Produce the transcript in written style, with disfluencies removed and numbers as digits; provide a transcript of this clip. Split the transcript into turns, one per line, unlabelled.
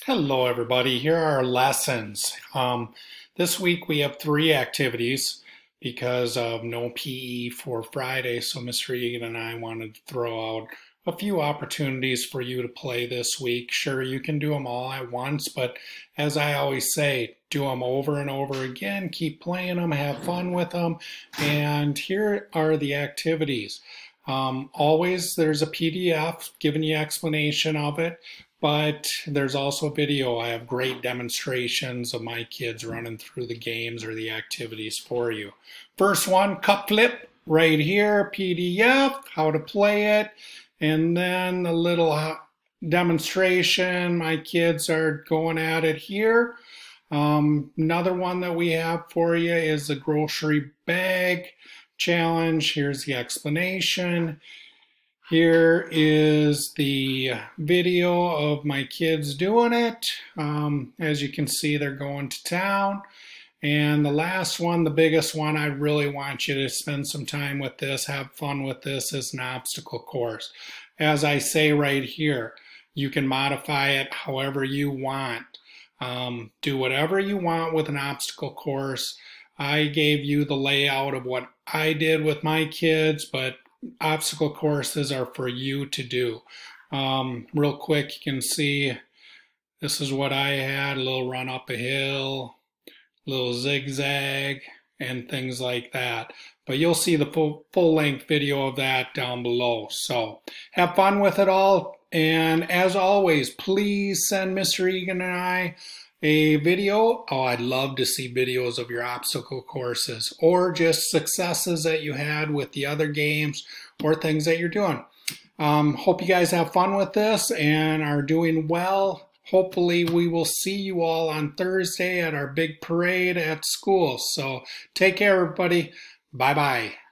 Hello everybody, here are our lessons. This week we have 3 activities because of no PE for Friday, so Mr. Egan and I wanted to throw out a few opportunities for you to play this week. Sure, you can do them all at once, but as I always say, do them over and over again, keep playing them, have fun with them, and here are the activities. Always there's a PDF giving you explanation of it, but there's also video. I have great demonstrations of my kids running through the games or the activities for you. First one, cup flip, right here, PDF, how to play it, and then a little demonstration. My kids are going at it here. Another one that we have for you is the grocery bag challenge. Here's the explanation. Here is the video of my kids doing it. As you can see, they're going to town. And the last one, the biggest one, I really want you to spend some time with this, have fun with this, is an obstacle course. As I say right here, you can modify it however you want. Do whatever you want with an obstacle course. I gave you the layout of what I did with my kids, but obstacle courses are for you to do. Real quick, you can see this is what I had, a little run up a hill, a little zigzag, and things like that. But you'll see the full-length video of that down below. So have fun with it all. And as always, please send Mr. Egan and I a video. Oh, I'd love to see videos of your obstacle courses or just successes that you had with the other games or things that you're doing. Hope you guys have fun with this and are doing well. Hopefully we will see you all on Thursday at our big parade at school. So take care, everybody. Bye-bye.